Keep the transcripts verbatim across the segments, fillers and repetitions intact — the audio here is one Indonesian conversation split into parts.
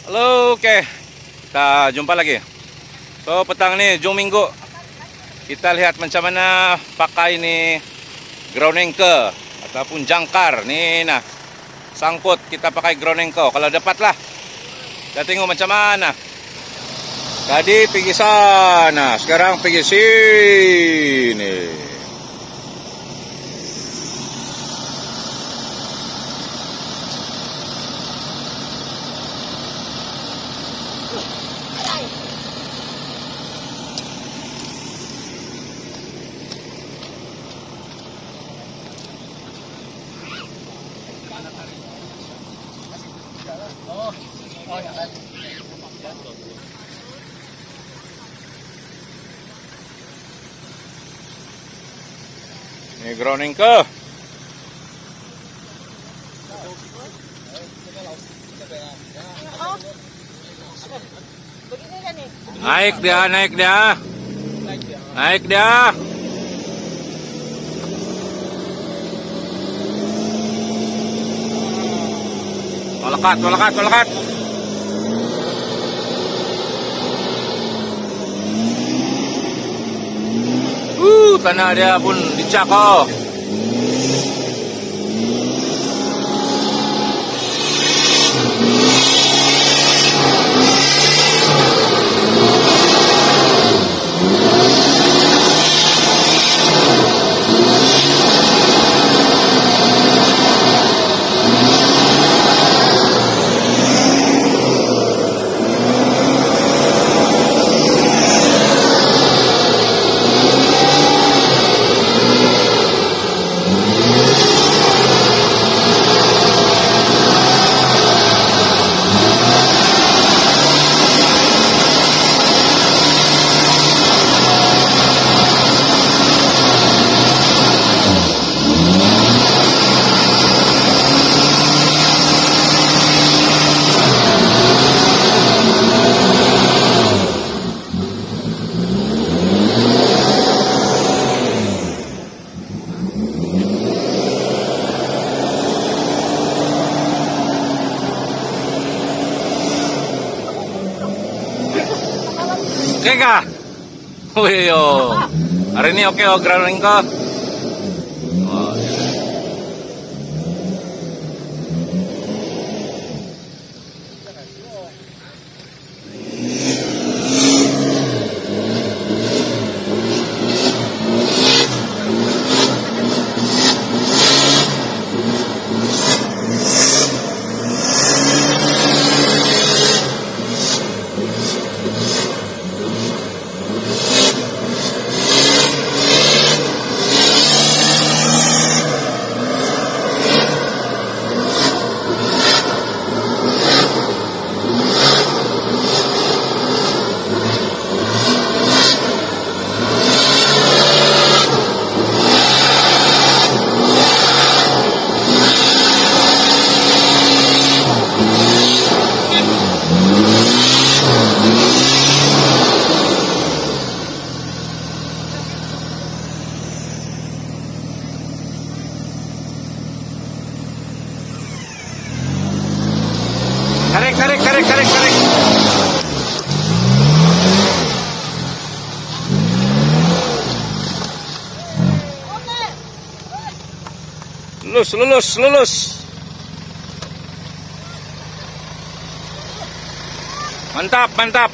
Halo, oke. Kita jumpa lagi. So, petang ini, Jung Minggu. Kita lihat macam mana pakai ini ground anchor ataupun jangkar. Nih, nah. Sangkut kita pakai ground anchor. Kalau dapat lah. Kita tengok macam mana. Tadi pergi sana, sekarang pergi sini. Oh, oh jangan. Ini ground anchor. Naik dia, naik dia. Naik dia. Walakat, walakat, walakat. Uh, tanah dia pun dicak oh. Oke kah? Wih yo, hari ini oke oh ground anchor. Oh, tarik, tarik, tarik, tarik, tarik. Lulus, lulus, lulus. Mantap, mantap.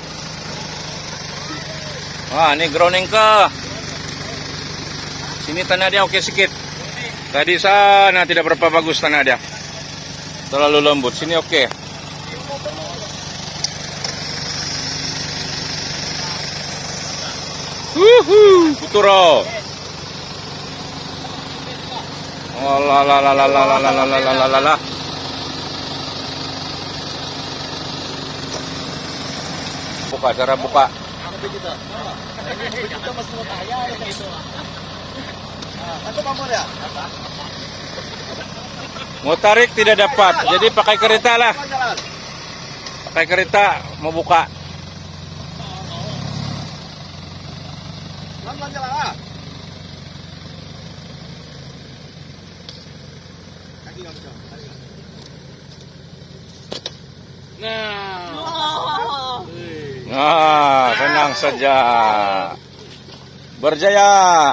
Wah, ini ground anchor. Sini tanah dia oke sedikit. Tadi sana tidak berapa bagus tanah dia. Terlalu lembut. Sini oke. Wuhu, puturo. Oh la la la la la la la la la la la la. Buka, cara buka. Mau tarik tidak dapat, jadi pakai kereta lah. Pakai kereta mau buka. Nah. Ah, tenang saja. Berjaya.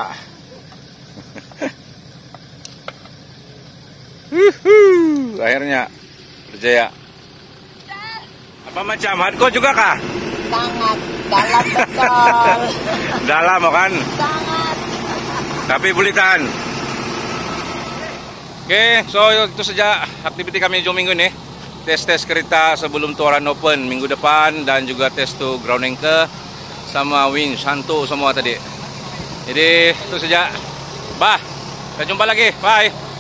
Wuhu, akhirnya berjaya. Apa macam hardcore juga kah? Sangat dalam betul. Dalam kan? Sangat. Tapi boleh tahan. Oke, so itu saja aktiviti kami di minggu ini. Tes-tes kereta sebelum Tuaran Open minggu depan dan juga tes to ground anchor sama winch hantu semua tadi. Jadi itu saja. Bah, kita jumpa lagi. Bye.